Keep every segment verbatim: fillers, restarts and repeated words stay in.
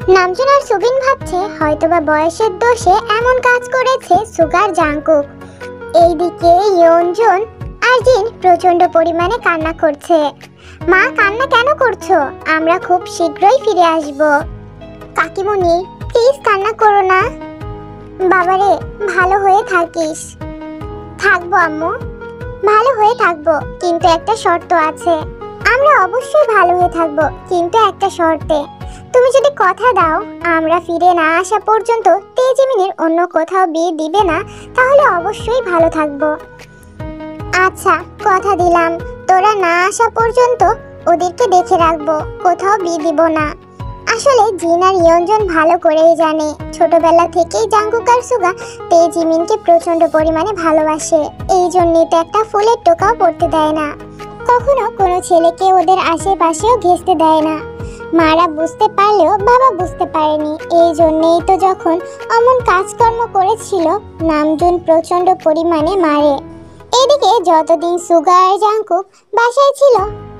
Namjoon আর সুবিন ভাবছে হয়তোবা বয়সের দোষে এমন কাজ করেছে সুগার জাংকুক। এইদিকে ইয়নজুন আর জিন প্রচন্ড পরিমাণে কান্না করছে। মা, কান্না কেন করছো? আমরা খুব শীঘ্রই ফিরে আসব। কাকিমুনি, প্লিজ কান্না করো না। বাবারে, ভালো হয়ে থাকিস। থাকবো আম্মু, ভালো হয়ে থাকবো, কিন্তু একটা শর্ত আছে। আমরা অবশ্যই ভালো হয়ে থাকবো, কিন্তু একটা শর্তে। তুমি যদি কথা দাও আমরা ফিরে না আসা পর্যন্ত তেজিমিনের অন্য কোথাও বিয়ে দিবে না, তাহলে অবশ্যই ভালো থাকবো। আচ্ছা, কথা দিলাম, তোরা না আসা পর্যন্ত ওদেরকে দেখে রাখবো, কোথাও বিয়ে দিব না। আসলে জিন আর ইয়নজুন ভালো করেই জানে ছোটবেলা থেকেই জাংকুক আর সুগা তেজিমিনকে প্রচন্ড পরিমাণে ভালোবাসে। এই জন্যই তো একটা ফুলের টোকাও পড়তে দেয় না, কখনো কোনো ছেলেকে ওদের আশেপাশেও ঘেঁষতে দেয় না। মারা বুঝতে পারলেও বাবা বুঝতে পারেনি, এই জন্যেই তো যখন অমন কাজকর্ম করেছিল নামজুন প্রচন্ড পরিমাণে মারে। এদিকে যতদিন সুগা আর জাংকুক বাসায় ছিল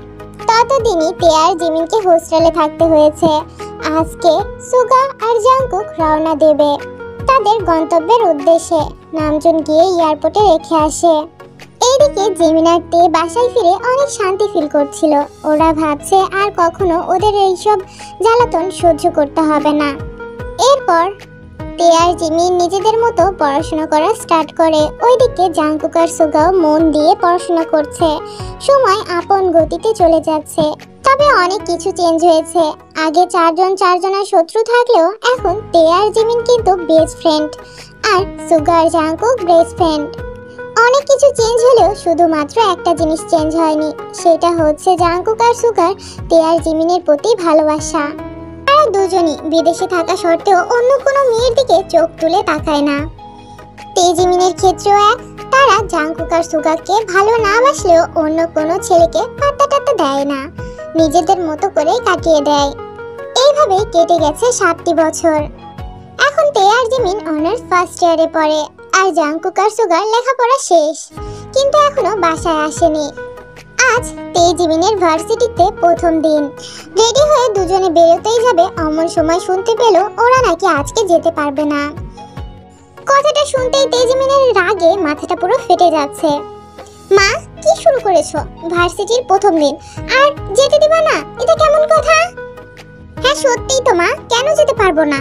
ততদিনই তে আর জিমিনকে হোস্টেলে থাকতে হয়েছে। আজকে সুগা আর জাংকুক রওনা দেবে তাদের গন্তব্যের উদ্দেশ্যে। নামজুন গিয়ে এয়ারপোর্টে রেখে আসে। এইদিকে জিমিন আর তে বাসায় ফিরে অনেক শান্তি ফিল করছিল। ওরা ভাবছে আর কখনো ওদের এইসব জ্বালাতন সহ্য করতে হবে না। এরপর তে আর জিমিন নিজেদের মতো পড়াশোনা করা স্টার্ট করে। ওইদিকে জাংকুক আর সুগাও মন দিয়ে পড়াশোনা করছে। সময় আপন গতিতে চলে যাচ্ছে, তবে অনেক কিছু চেঞ্জ হয়েছে। আগে চারজন চারজনের শত্রু থাকলেও এখন তে আর জিমিন কিন্তু বেস্ট ফ্রেন্ড, আর সুগা আর জাংকুক বেস্ট ফ্রেন্ড। অনেক কিছু চেঞ্জ হলেও শুধুমাত্র একটা জিনিস চেঞ্জ হয়নি, সেটা হচ্ছে জাংকুক আর সুগার তে আর জিমিনের প্রতি ভালোবাসা। তারা দুজনই বিদেশে থাকা সত্ত্বেও অন্য কোনো মেয়ের দিকে চোখ তুলে তাকায় না। তেজিমিনের ক্ষেত্রেও এক, তারা জাংকুক আর সুগাকে ভালো না বাসলেও অন্য কোনো ছেলেকে পাত্তা টাত্তা দেয় না, নিজেদের মতো করে কাটিয়ে দেয়। এইভাবেই কেটে গেছে সাতটি বছর। এখন তে আর জিমিন অনার্স ফার্স্ট ইয়ারে পড়ে, আর জাংকুক আর সুগার লেখাপড়া শেষ, কিন্তু এখনো বাসায় আসেনি। আজ তেজিমিনের ভার্সিটিতে প্রথম দিন। রেডি হয়ে দুজনে বেরোতেই যাবে, এমন সময় শুনতে পেল ওরা নাকি আজকে যেতে পারবে না। কথাটা শুনতেই তেজিমিনের রাগে মাথাটা পুরো ফেটে যাচ্ছে। মা, কি শুরু করেছো? ভার্সিটির প্রথম দিন আর যেতে দিবা না? এটা কেমন কথা? হ্যাঁ সত্যিই তো মা, কেন যেতে পারবো না?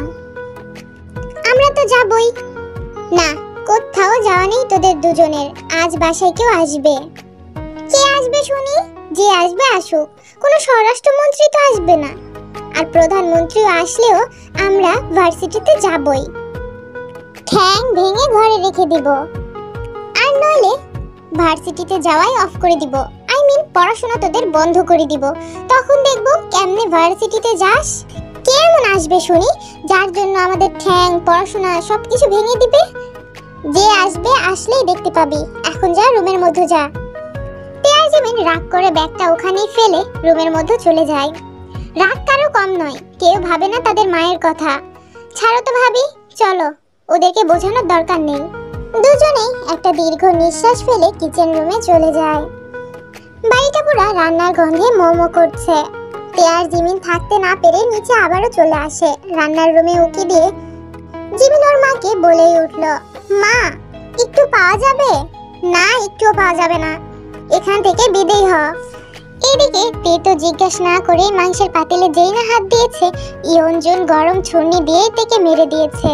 আমরা তো যাবই। না, কোথাও যাওয়া নেই তোদের দুজনের। আজ বাসায় কেউ আসবে। কে আসবে শুনি? যে আসবে আসুক, কোনো স্বরাষ্ট্রমন্ত্রী তো আসবে না, আর প্রধানমন্ত্রীও আসলেও আমরা ভার্সিটিতে যাবই। ঠ্যাং ভেঙে ঘরে রেখে দিব, আর নইলে ভার্সিটিতে যাওয়াই অফ করে দিব। আই মিন পড়াশোনা তোদের বন্ধ করে দিব। তখন দেখবো কেমনে ভার্সিটিতে যাস। কে এমন আসবে শুনি যার জন্য আমাদের ঠ্যাং পড়াশোনা সবকিছু ভেঙে দিবে? যে আসবে আসলেই দেখতে পাবি। এখন যা, রুমের মধ্যে যা। তে আর জিমিন রাগ করে ব্যাগটা ওখানেই ফেলে রুমের মধ্যে চলে যায়। রাগ কারো কম নয়, কেউ ভাবে না তাদের মায়ের কথা। ছাড়ো তো ভাবি, চলো, ওদেরকে বোঝানোর দরকার নেই। দুজনেই একটা দীর্ঘ নিঃশ্বাস ফেলে কিচেন রুমে চলে যায়। বাড়িটা পুরো রান্নার গন্ধে মোমো করছে। তে আর জিমিন থাকতে না পেরে নিচে আবারও চলে আসে। রান্নার রুমে উকি দিয়ে জিমিন ওর মাকে বলেই উঠল, মা, একটু পাওয়া যাবে? না, একটুও পাওয়া যাবে না, এখান থেকে বিদেয় হ। এদিকে তে তো জিজ্ঞাসা না করে মাংসের পাতিলে যেই না হাত দিয়েছে, ইয়নজুন গরম ছুরি দিয়ে তেকে মেরে দিয়েছে।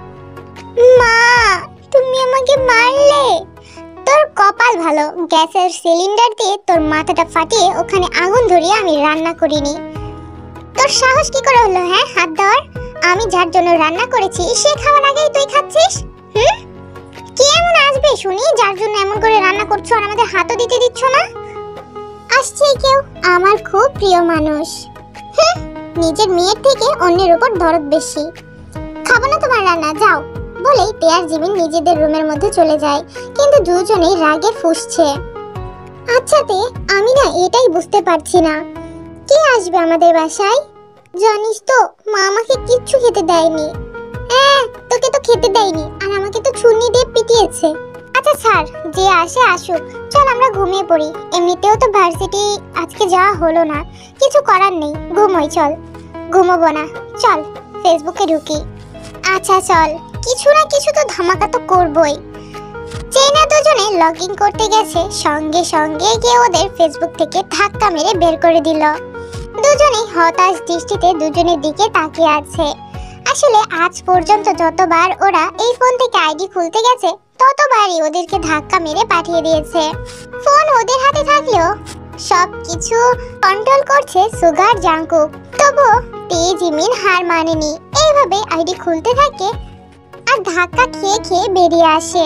মা, তুমি আমাকে মারলে? তোর কপাল ভালো, গ্যাসের সিলিন্ডার দিয়ে তোর মাথাটা ফাটিয়ে ওখানে আগুন ধরিয়ে আমি রান্না করিনি। তোর সাহস কি করে হলো হ্যাঁ হাত দেওয়ার? আমি যার জন্য রান্না করেছি সে খাওয়ার আগেই তুই খাচ্ছিস? হুম, কে এমন আসবে শুনি যার জন্য এমন করে রান্না করছো আর আমাদের হাতও দিতে দিচ্ছ না? আসছে কেউ, আমার খুব প্রিয় মানুষ। হুম, নিজের মেয়ের থেকে অন্যের উপর দরদ বেশি। খাবো না তোমার রান্না, যাও। বলেই তে আর জিমিন নিজেদের রুমের মধ্যে চলে যায়, কিন্তু দুজনেই রাগে ফুঁসছে। আচ্ছা তে, আমি না এটাই বুঝতে পারছি না, কে আসবে আমাদের বাসায়? জানিস তো মা আমাকে কিচ্ছু খেতে দেয়নি। হ্যাঁ, তোকে তো খেতে দেয়নি, আর আমাকে তো ছুরি দিয়ে পিটিয়েছে। আচ্ছা ছাড়, যে আসে আসুক, চল আমরা ঘুমিয়ে পড়ি। এমনিতেও তো ভার্সিটি আজকে যাওয়া হলো না, কিছু করার নেই, ঘুমোই। চল। ঘুমোবো না, চল। ফেসবুকে ঢুকি। আচ্ছা চল, কিছু না কিছু তো ধামাকা তো করবই। চেনা দুজনে লগ ইন করতে গেছে, সঙ্গে সঙ্গে গিয়ে ওদের ফেসবুক থেকে ধাক্কা মেরে বের করে দিল। দুজনেই হতাশ দৃষ্টিতে দুজনের দিকে তাকিয়ে আছে। আসলে আজ পর্যন্ত যতবার ওরা এই ফোন থেকে আইডি খুলতে গেছে ততবারই ওদেরকে ধাক্কা মেরে পাঠিয়ে দিয়েছে। ফোন ওদের হাতে থাকলেও সবকিছু কন্ট্রোল করছে সুগার জাংকুক। তবু তেজিমিন হার মানেনি, এইভাবে আইডি খুলতে থাকে আর ধাক্কা খেয়ে খেয়ে বেরিয়ে আসে।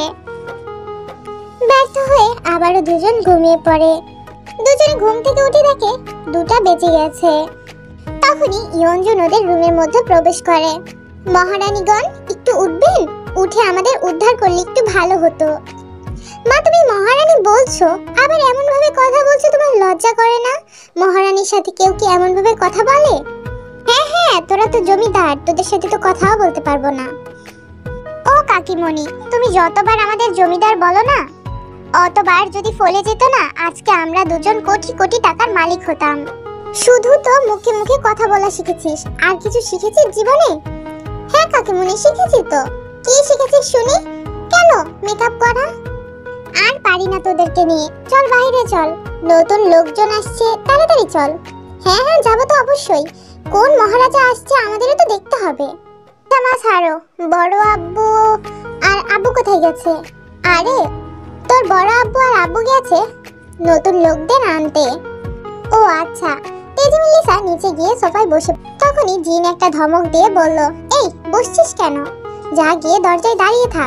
ব্যর্থ হয়ে আবারও দুজন ঘুমিয়ে পড়ে। দুজনে ঘুম থেকে উঠে দেখে দুটা বেজে গেছে। তখনই ইয়ঞ্জন ওদের রুমের মধ্যে প্রবেশ করে। মহারানীগণ, একটু উঠবেন? উঠে আমাদের উদ্ধার করলে একটু ভালো হতো। মা, তুমি মহারানী বলছো, আবার এমন ভাবে কথা বলছো, তোমার লজ্জা করে না? মহারানীর সাথে কেউ কি এমন ভাবে কথা বলে? হ্যাঁ হ্যাঁ, তোরা তো জমিদার, তোদের সাথে তো কথাও বলতে পারবো না। ও কাকিমণি, তুমি যতবার আমাদের জমিদার বলো না, অতবার যদি ফলে যেত না, আজকে আমরা দুজন কোটি কোটি টাকার মালিক হতাম। শুধু তো মুখে মুখে কথা বলা শিখেছিস, আর কিছু শিখেছিস জীবনে? হ্যাঁ কাকিমণি, শিখেছি তো। কি শিখেছিস শুনি? কেন মেকআপ করা? আর পারি না তোদেরকে নিয়ে, চল বাইরে চল, নতুন লোকজন আসছে, তাড়াতাড়ি চল। হ্যাঁ হ্যাঁ, যাবো তো অবশ্যই। কোন মহারাজা আসছে আমাদেরও তো দেখতে হবে। মা ছাড়ো, বড় আব্বু আর আব্বু কোথায় গেছে? আরে তোর বড় আব্বু আর আব্বু গেছে নতুন লোকদের আনতে। ও আচ্ছা। তেজিমিন লিসা নিচে গিয়ে সোফায় বসে। তখনই জিন একটা ধমক দিয়ে বলল, এই বসছিস কেন? যা গিয়ে দরজায় দাঁড়িয়ে থাক।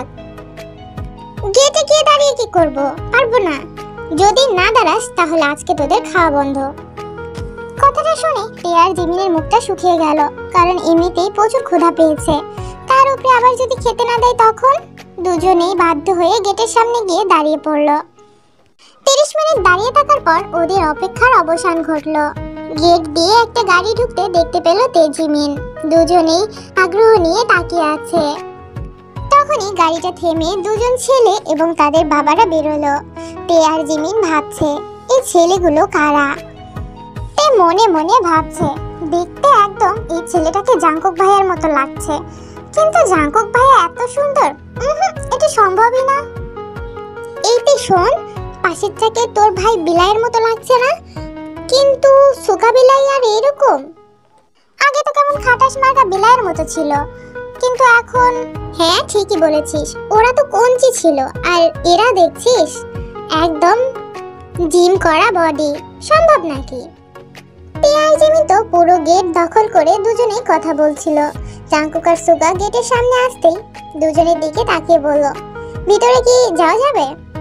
গেটে গিয়ে দাঁড়িয়ে কি করব? পারবো না। যদি না দাঁড়াস তাহলে আজকে তোদের খাওয়া বন্ধ। কথাটা শুনে টিয়ার জিমিনের মুখটা শুকিয়ে গেল, কারণ এমনিতেই প্রচুর ক্ষুধা পেয়েছে। তার উপরে আবার যদি খেতে না দেয় তখন? দুজনেই বাধ্য হয়ে গেটের সামনে গিয়ে দাঁড়িয়ে পড়ল। তিরিশ মিনিট দাঁড়িয়ে থাকার পর ওদের অপেক্ষার অবসান ঘটল। গেট দিয়ে একটা গাড়ি ঢুকতে দেখতে পেল তেজিমিন। দুজনেই আগ্রহ নিয়ে তাকিয়ে আছে। তখনই গাড়িটা থেমে দুজন ছেলে এবং তাদের বাবারা বেরোলো। তে আর জিমিন ভাবছে, এই ছেলেগুলো কারা? তে মনে মনে ভাবছে, দেখতে একদম এই ছেলেটাকে জাংকুক ভাইয়ার মতো লাগছে, কিন্তু জাংকুক ভাইয়া এত সুন্দর, এটা সম্ভবই না। এই তে শোন, পাশের থেকে তোর ভাই বিলাইয়ের মতো লাগছে না? কিন্তু সুগা বিলাই আর এরকম? আগে তো কেমন খাটাস মার্কা বিলাইয়ের মতো ছিল, কিন্তু এখন? হ্যাঁ ঠিকই বলেছিস, ওরা তো কঞ্চি ছিল, আর এরা দেখছিস একদম জিম করা বডি। সম্ভব নাকি? টিয়ার জিমি তো পুরো গেট দখল করে দুজনেই কথা বলছিল। জাংকুক আর সুগা গেটের সামনে আসতেই দুজনের দিকে তাকিয়ে বলল, ভিতরে কি যাওয়া যাবে?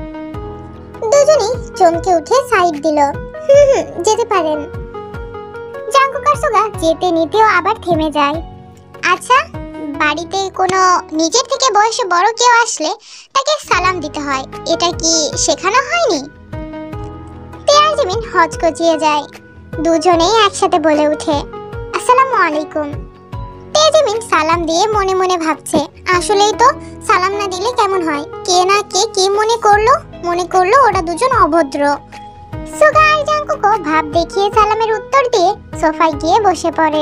দুজনেই চমকে উঠে সাইড দিল। হুম হুম, যেতে পারেন। জাংকুক আর সুগা যেতে নিতেও আবার থেমে যায়। আচ্ছা, বাড়িতে কোনো নিজের থেকে বয়সে বড় কেউ আসলে তাকে সালাম দিতে হয়, এটা কি শেখানো হয়নি? টিয়ার জিমিন হচকচিয়ে যায়। দুজনেই একসাথে বলে উঠে, আসসালামু আলাইকুম। তেজিমিন সালাম দিয়ে মনে মনে ভাবছে, আসলেই তো সালাম না দিলে কেমন হয়? কে না কে কি মনে করলো মনে করলো ওরা দুজন অভদ্র। সুগা আর জাংকুকও ভাব দেখিয়ে সালামের উত্তর দিয়ে সোফায় গিয়ে বসে পড়ে।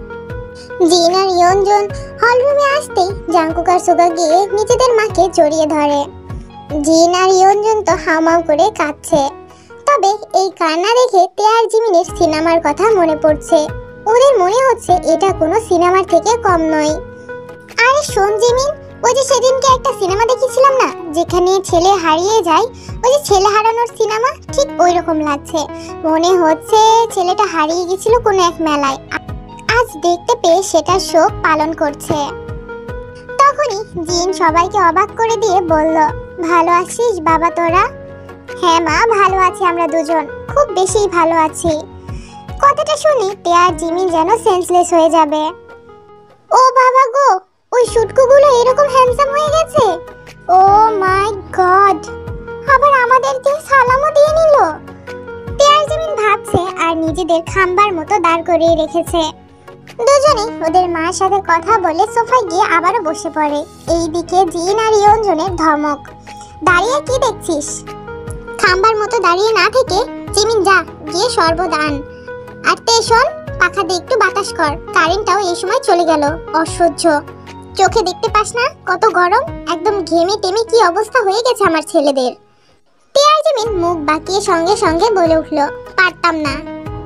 জিন আর ইয়ঞ্জন হলরুমে আসতেই জাংকুক আর সুগা গিয়ে নিজেদের মাকে জড়িয়ে ধরে। জিন আর ইয়ঞ্জন তো হাউমাউ করে কাঁদছে। তবে এই কান্না দেখে তে আর জিমিনের সিনেমার কথা মনে পড়ছে। ওদের মনে হচ্ছে এটা কোনো সিনেমার থেকে কম নয়। আরে শোন জিমিন, ওই যে সেদিনকে একটা সিনেমা দেখেছিলাম না, যেখানে ছেলে হারিয়ে যায়, ওই যে ছেলে হারানোর সিনেমা, ঠিক ওই রকম লাগছে। মনে হচ্ছে ছেলেটা হারিয়ে গেছিল কোনো এক মেলায়, আজ দেখতে পেয়ে সেটা শোক পালন করছে। তখনই জিন সবাইকে অবাক করে দিয়ে বলল, ভালো আছিস বাবা তোরা? হ্যাঁ মা, ভালো আছি আমরা দুজন, খুব বেশি ভালো আছি। কথাটা শুনি তে আর জিমিন যেন সেন্সলেস হয়ে যাবে। ও বাবা গো, ওই শুটকুগুলো এরকম হ্যান্ডসাম হয়ে গেছে! ও মাই গড, আবার আমাদেরকে সালামও দিয়ে নিল। তে আর জিমিন ভাবছে আর নিজেদের খাম্বার মতো দাঁড় করিয়ে রেখেছে। দুজনেই ওদের মার সাথে কথা বলে সোফায় গিয়ে আবারও বসে পড়ে। এইদিকে জিন আর ইয়ঞ্জনের ধমক, দাঁড়িয়ে কি দেখছিস? খাম্বার মতো দাঁড়িয়ে না থেকে জিমিন যা গিয়ে শরবত আন। আর তে শোন, পাখা দিয়ে একটু বাতাস কর। কারেন্টটাও এই সময় চলে গেল, অসহ্য। চোখে দেখতে পাস না কত গরম? একদম ঘেমে টেমে কি অবস্থা হয়ে গেছে আমার ছেলেদের। টিয়ার জিমিন মুখ বাঁকিয়ে সঙ্গে সঙ্গে বলে উঠল, পারতাম না।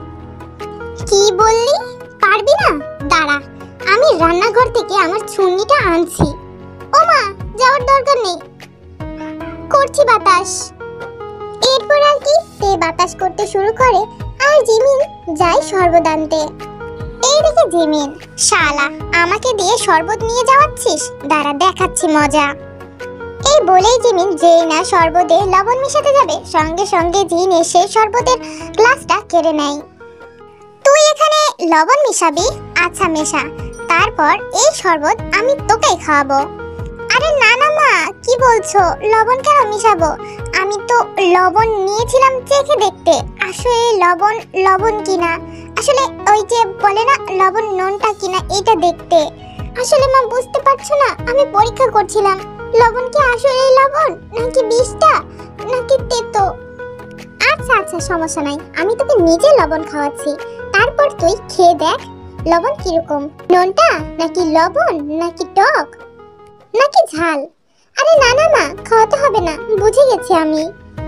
কি বললি? পারবি না? দাঁড়া, আমি রান্নাঘর থেকে আমার ছুন্নিটা আনছি। ও মা, যাওয়ার দরকার নেই, করছি বাতাস। এরপর আর কি, তে বাতাস করতে শুরু করে আর জিমিন যায় শরবত আনতে। এই দেখে জিমিন, শালা আমাকে দিয়ে শরবত নিয়ে যাওয়াচ্ছিস, দাঁড়া দেখাচ্ছি মজা। এই বলেই জিমিন যেই না শরবতে লবণ মিশাতে যাবে, সঙ্গে সঙ্গে জিন এসে শরবতের গ্লাসটা কেড়ে নেয়। তুই এখানে লবণ মিশাবি? আচ্ছা মেশা, তারপর এই শরবত আমি তোকেই খাওয়াবো। আরে না না মা, কি বলছো? লবণ কেন মিশাবো? আমি তো লবণ নিয়েছিলাম চেখে দেখতে, আসলে লবণ লবণ কিনা, আসলে ওই যে বলে না লবণ নুনটা কিনা, এটা দেখতে। আসলে মা বুঝতে পারছো না, আমি পরীক্ষা করছিলাম লবণ কি আসলে লবণ নাকি বিষটা নাকি তেতো। আচ্ছা আচ্ছা সমস্যা নাই, আমি তোকে নিজে লবণ খাওয়াচ্ছি, তারপর তুই খেয়ে দেখ লবণ কিরকম, নুনটা নাকি লবণ নাকি টক নাকি ঝাল। আরে না না মা, খাওয়াতে হবে না, বুঝে গেছি আমি।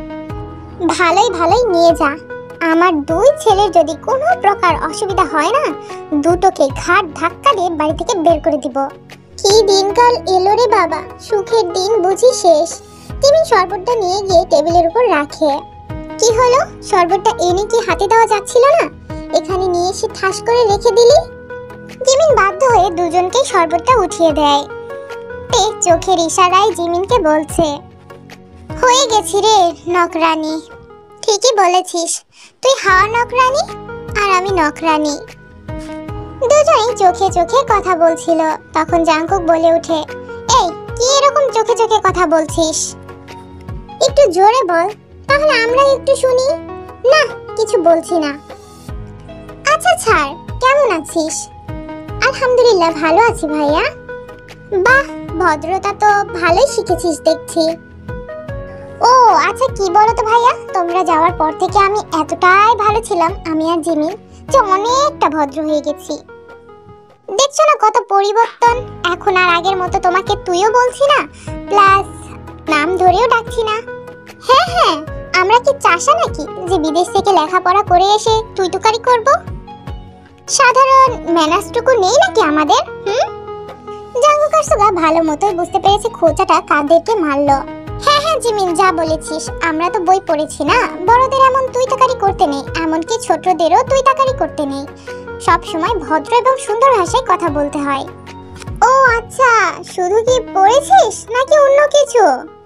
ভালোই ভালোই নিয়ে যা, আমার দুই ছেলের যদি কোনো প্রকার অসুবিধা হয় না, দুটোকে ঘাট ধাক্কা দিয়ে বাড়ি থেকে বের করে দিব। কি দিনকাল এলো রে বাবা, সুখের দিন বুঝি শেষ। জিমিন শরবতটা নিয়ে গিয়ে টেবিলের উপর রাখে। কি হলো, শরবতটা এনে কি হাতে দেওয়া যাচ্ছিল না? এখানে নিয়ে এসে ঠাস করে রেখে দিলি। জিমিন বাধ্য হয়ে দুজনকে শরবতটা উঠিয়ে দেয়। তে চোখের ইশারায় জিমিনকে বলছে, হয়ে গেছি রে নকরানি। ঠিকই বলেছিস, তুই হাওয়া নকরানি আর আমি নকরানি। দুজনেই চোখে চোখে কথা বলছিল। তখন জাংকুক বলে ওঠে, এই কি এরকম চোখে চোখে কথা বলছিস? একটু জোরে বল, তাহলে আমরা একটু শুনি। না, কিছু বলছি না। আচ্ছা ছাড়, কেমন আছিস? আলহামদুলিল্লাহ ভালো আছি ভাইয়া। বাহ, ভদ্রতা তো ভালোই শিখেছিস দেখছি। ও আচ্ছা, কি বলো তো ভাইয়া, তোমরা যাওয়ার পর থেকে আমি এতটাই ভালো ছিলাম, আমি আর জিমিন, যে অনেকটা ভদ্র হয়ে গেছি। দেখছো না কত পরিবর্তন, এখন আর আগের মতো তোমাকে তুইও বলছি না, প্লাস নাম ধরেও ডাকছি না। হ্যাঁ হ্যাঁ, আমরা কি চাষা নাকি যে বিদেশ থেকে লেখাপড়া করে এসে তুই তুকারি করব? সাধারণ ম্যানার্সটুকু নেই নাকি আমাদের? হুম? জাংকুক আর সুগা ভালো মতোই বুঝতে পেরেছে খোঁচাটা কাদেরকে মারলো। হ্যাঁ হ্যাঁ জিমিন, যা বলেছিস, আমরা তো বই পড়েছি না, বড়দের এমন তুই তাকারি করতে নেই, এমনকি ছোটদেরও তুই তাকারি করতে নেই। সব সময় ভদ্র এবং সুন্দর ভাষায় কথা বলতে হয়। ও আচ্ছা, শুধু কি পড়েছিস নাকি অন্য কিছু?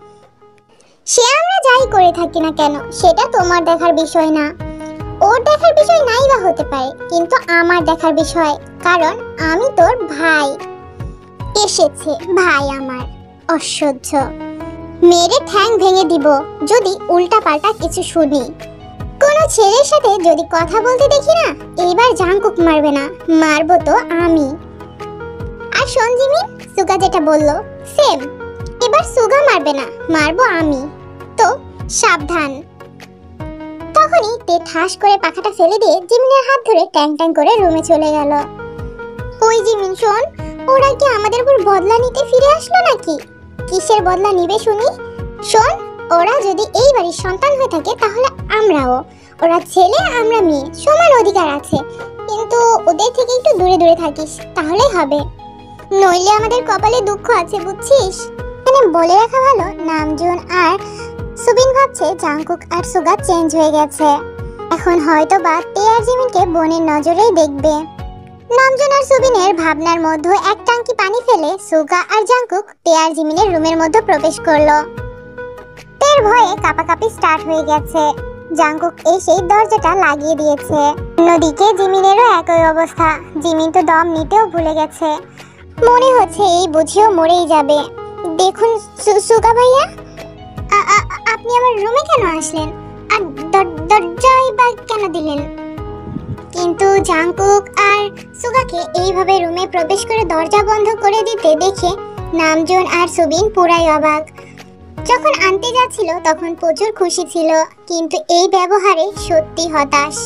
সে আমরা যাই করে থাকি না কেন, সেটা তোমার দেখার বিষয় না। ওর দেখার বিষয় নাই বা হতে পারে, কিন্তু আমার দেখার বিষয়, কারণ আমি তোর ভাই। এসেছে ভাই আমার, অসহ্য, মেরে ঠ্যাং ভেঙে দিব যদি উল্টা পাল্টা কিছু শুনি। কোন ছেলের সাথে যদি কথা বলতে দেখি না, এইবার জাংকুক মারবে না, মারবো তো আমি। আর শোন জিমিন, সুগা যেটা বললো সেম, এবার সুগা মারবে না, মারবো আমি, তো সাবধান। তখনই তে ঠাস করে পাখাটা ফেলে দিয়ে জিমিনের হাত ধরে ট্যাং ট্যাং করে রুমে চলে গেল। ওই জিমিন শোন, ওরা কি আমাদের উপর বদলা নিতে ফিরে আসলো নাকি? কিসের বদলা নিবে শুনি? শোন, ওরা যদি এই বাড়ির সন্তান হয়ে থাকে তাহলে আমরাও, ওরা ছেলে আমরা মেয়ে, সমান অধিকার আছে, কিন্তু ওদের থেকে একটু দূরে দূরে থাকিস, তাহলেই হবে, নইলে আমাদের কপালে দুঃখ আছে, বুঝছিস? এখানে বলে রাখা ভালো, নামজুন আর সুবিন ভাবছে জাংকুক আর সুগা চেঞ্জ হয়ে গেছে, এখন হয়তো বা তে আর জিমিনকে বোনের নজরেই দেখবে। নামজুন আর সুবিনের ভাবনার মধ্যে এক টাঙ্কি পানি ফেলে সুগা আর জাংকুক তে আর জিমিনের রুমের মধ্যে প্রবেশ করলো। তের ভয়ে কাঁপাকাঁপি স্টার্ট হয়ে গেছে। জাংকুক এসেই দরজাটা লাগিয়ে দিয়েছে। অন্যদিকে জিমিনেরও একই অবস্থা, জিমিন তো দম নিতেও ভুলে গেছে, মনে হচ্ছে এই বুঝিও মরেই যাবে। দেখুন সুগা ভাইয়া, আপনি আমার রুমে কেন আসলেন আর দরজাই বা কেন দিলেন? কিন্তু জাংকুক আর সুগাকে এইভাবে রুমে প্রবেশ করে দরজা বন্ধ করে দিতে দেখে নামজুন আর সুবিন পুরাই অবাক। যখন আনতে যাচ্ছিল তখন প্রচুর খুশি ছিল, কিন্তু এই ব্যবহারে সত্যি হতাশ।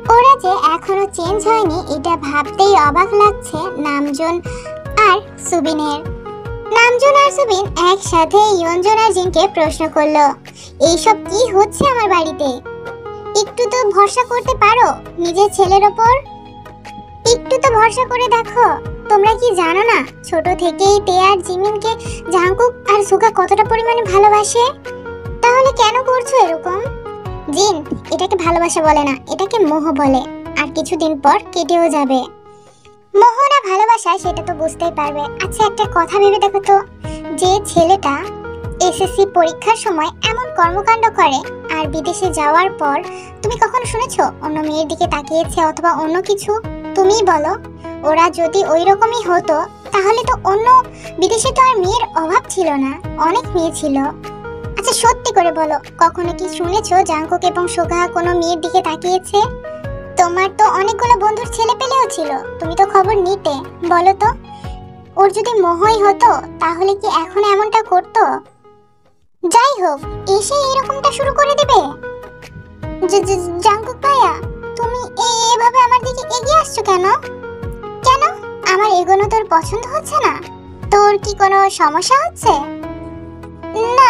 ওরা যে এখনো চেঞ্জ হয়নি এটা ভাবতেই অবাক লাগছে নামজুন আর সুবিনের। নামজুন আর সুবিন একসাথে ইয়ঞ্জন আর জিনকে প্রশ্ন করলো, এইসব কি হচ্ছে আমার বাড়িতে? একটু তো ভরসা করতে পারো নিজের ছেলের ওপর, একটু তো ভরসা করে দেখো। তোমরা কি জানো না ছোট থেকেই তে আর জিমিনকে জাংকুক আর সুগা কতটা পরিমাণে ভালোবাসে? তাহলে কেন করছো এরকম? জিন, এটাকে ভালোবাসা বলে না, এটাকে মোহ বলে, আর কিছুদিন পর কেটেও যাবে। মোহ না ভালোবাসা সেটা তো বুঝতেই পারবে। আচ্ছা একটা কথা ভেবে দেখো তো, যে ছেলেটা এসএসসি পরীক্ষার সময় এমন কর্মকাণ্ড করে আর বিদেশে যাওয়ার পর তুমি কখনো শুনেছো অন্য মেয়ের দিকে তাকিয়েছে অথবা অন্য কিছু? তুমিই বলো, ওরা যদি ওই রকমই হতো তাহলে তো অন্য বিদেশে তো আর মেয়ের অভাব ছিল না, অনেক মেয়ে ছিল। আচ্ছা সত্যি করে বলো, কখনো কি শুনেছো জাংকুক এবং সুগা কোনো মেয়ের দিকে তাকিয়েছে? তোমার তো অনেকগুলো বন্ধুর ছেলে পেলেও ছিল, তুমি তো খবর নিতে। বলো তো, ওর যদি মোহই হতো তাহলে কি এখন এমনটা করতো? যাই হোক, এসে এরকমটা শুরু করে দিবে? জাংকুক ভাইয়া, তুমি এভাবে আমার দিকে এগিয়ে আসছো কেন? কেন আমার এগোনো তোর পছন্দ হচ্ছে না? তোর কি কোনো সমস্যা হচ্ছে? না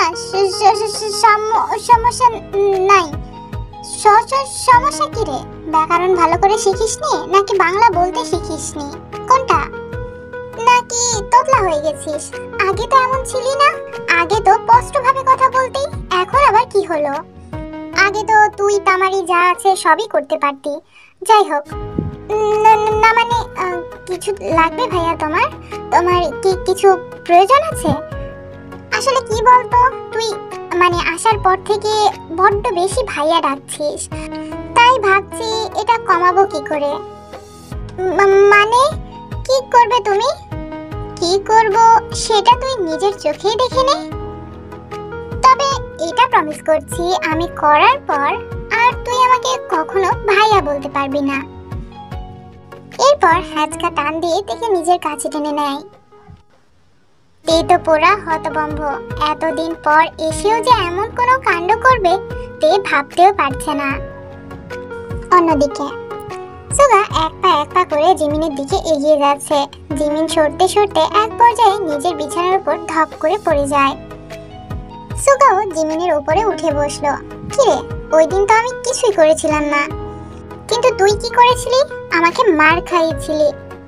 সমস্যা নাই। সমস্যা কি রে? ব্যাকরণ ভালো করে শিখিসনি নাকি বাংলা বলতে শিখিসনি? কোনটা? নাকি তোতলা হয়ে গেছিস? আগে তো এমন ছিলি না, আগে তো স্পষ্টভাবে কথা বলতি, এখন আবার কি হলো? আগে তো তুই তামারি যা আছে সবই করতে পারতি। যাই হোক, না মানে কিছু লাগবে ভাইয়া? তোমার তোমার কি কিছু প্রয়োজন আছে? আসলে কি বলতো, তুই মানে আসার পর থেকে বড্ড বেশি ভাইয়া ডাকছিস, তাই ভাবছি এটা কমাবো কি করে। মানে কি করবে তুমি? কি করব সেটা তুই নিজের চোখেই দেখে নে। তবে এটা প্রমিস করছি, আমি করার পর আর তুই আমাকে কখনো ভাইয়া বলতে পারবি না। এরপর হ্যাচকা টান দিয়ে দেখে নিজের কাছে টেনে নেয়। তে তো পোড়া হতভম্ব, এতদিন পর এসেও যে এমন কোনো কাণ্ড করবে তে ভাবতেও পারছে না। অন্যদিকে সুগা এক পা এক পা করে জিমিনের দিকে এগিয়ে যাচ্ছে। জিমিন সরতে সরতে এক পর্যায়ে নিজের বিছানার উপর ধপ করে পড়ে যায়। সুগাও জিমিনের উপরে উঠে বসলো। কিরে, ওই দিন তো আমি কিছুই করেছিলাম না, কিন্তু তুই কি করেছিলি? আমাকে মার খাইয়েছিলি।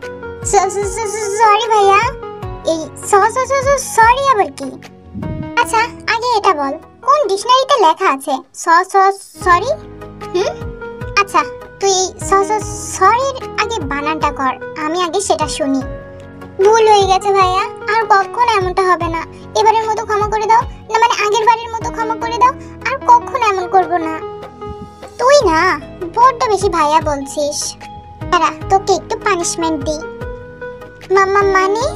সরি ভাইয়া। এই সরি আবার কি? আচ্ছা আগে এটা বল, কোন ডিকশনারিতে লেখা আছে সরি? হুম আচ্ছা তুই সরির আগে বানানটা কর, আমি আগে সেটা শুনি। ভুল হয়ে গেছে ভাইয়া, আর কখনো এমনটা হবে না। এবারের মতো ক্ষমা করে দাও। না মানে আগের বারের মতো ক্ষমা করে দাও, আর কখনো এমন করব না। তুই না বড্ড বেশি ভাইয়া বলছিস। দাঁড়া, তোকে একটু পানিশমেন্ট দিই। মামা মানে?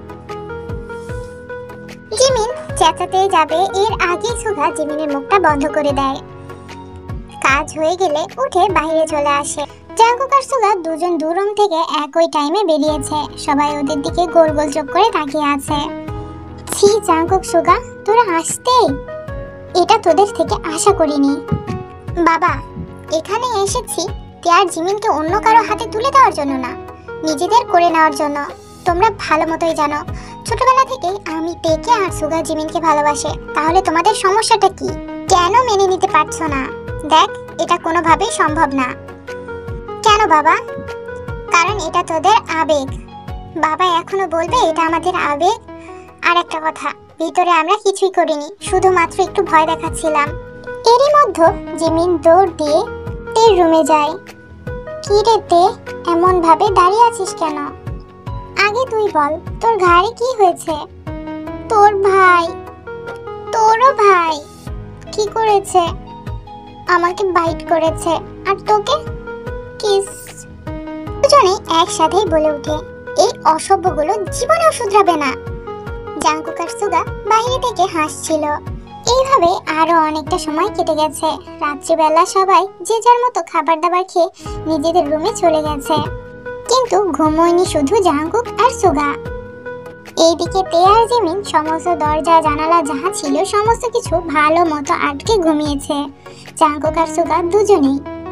জিমিন চেঁচাতে যাবে এর আগেই সুগা জিমিনের মুখটা বন্ধ করে দেয়। কাজ হয়ে গেলে উঠে বাইরে চলে আসে। জাংকুক আর সুগা দুজন দু রুম থেকে একই টাইমে বেরিয়েছে। সবাই ওদের দিকে গোল গোল চোখ করে তাকিয়ে আছে। ছি জাংকুক সুগা, তোরা আসতেই, এটা তোদের থেকে আশা করিনি। বাবা, এখানে এসেছি তে আর জিমিনকে অন্য কারো হাতে তুলে দেওয়ার জন্য না, নিজেদের করে নেওয়ার জন্য। তোমরা ভালো মতোই জানো ছোটবেলা থেকে আমি তেকে আর সুগা জিমিনকে ভালোবাসে। তাহলে তোমাদের সমস্যাটা কি? কেন মেনে নিতে পারছো না? দেখ, এটা কোনোভাবেই সম্ভব না। কেন বাবা? কারণ এটা তোদের আবেগ। বাবা এখনো বলবে এটা আমাদের আবেগ? আর একটা কথা, ভিতরে আমরা কিছুই করিনি, শুধুমাত্র একটু ভয় দেখাচ্ছিলাম। এরই মধ্যে জিমিন দৌড় দিয়ে তের রুমে যায়। কি রে তে, এমন ভাবে দাঁড়িয়ে আছিস কেন? আগে তুই বল, তোর ঘাড়ে কি হয়েছে? তোর ভাই, তোরও ভাই কি করেছে? আমাকে বাইট করেছে। আর তোকে? কিস। দুজনেই একসাথেই বলে উঠে, এই অসভ্যগুলো জীবনেও শুধরাবে না। জাংকুক আর সুগা বাইরে থেকে হাসছিল। এইভাবে আরো অনেকটা সময় কেটে গেছে। রাত্রিবেলা সবাই যে যার মতো খাবার দাবার খেয়ে নিজেদের রুমে চলে গেছে, কিন্তু ঘুমোয়নি শুধু জাংকুক আর সুগা। এইদিকে তে আর জিমিন সমস্ত দরজা জানালা যাহা ছিল সমস্ত কিছু ভালো মতো আটকে ঘুমিয়েছে। জাংকুক আর সুগা দুজনেই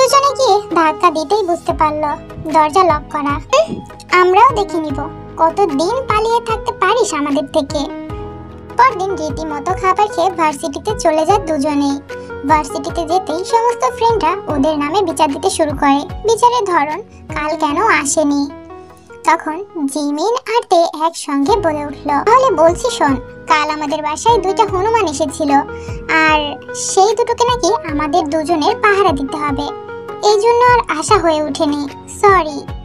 দুজনে গিয়ে ধাক্কা দিতেই বুঝতে পারলো দরজা লক করা। উম, আমরাও দেখে নিব কতদিন পালিয়ে থাকতে পারিস আমাদের থেকে। পরদিন রীতিমতো খাবার খেয়ে ভার্সিটিতে চলে যায় দুজনেই। ভার্সিটিতে যেতেই সমস্ত ফ্রেন্ডরা ওদের নামে বিচার দিতে শুরু করে। বিচারের ধরন কাল কেন আসেনি। তখন জিমিন আর তে একসঙ্গে বলে উঠল, তাহলে বলছি শোন, কাল আমাদের বাসায় দুইটা হনুমান এসেছিল আর সেই দুটোকে নাকি আমাদের দুজনের পাহারা দিতে হবে, এই জন্য আর আশা হয়ে ওঠেনি, সরি।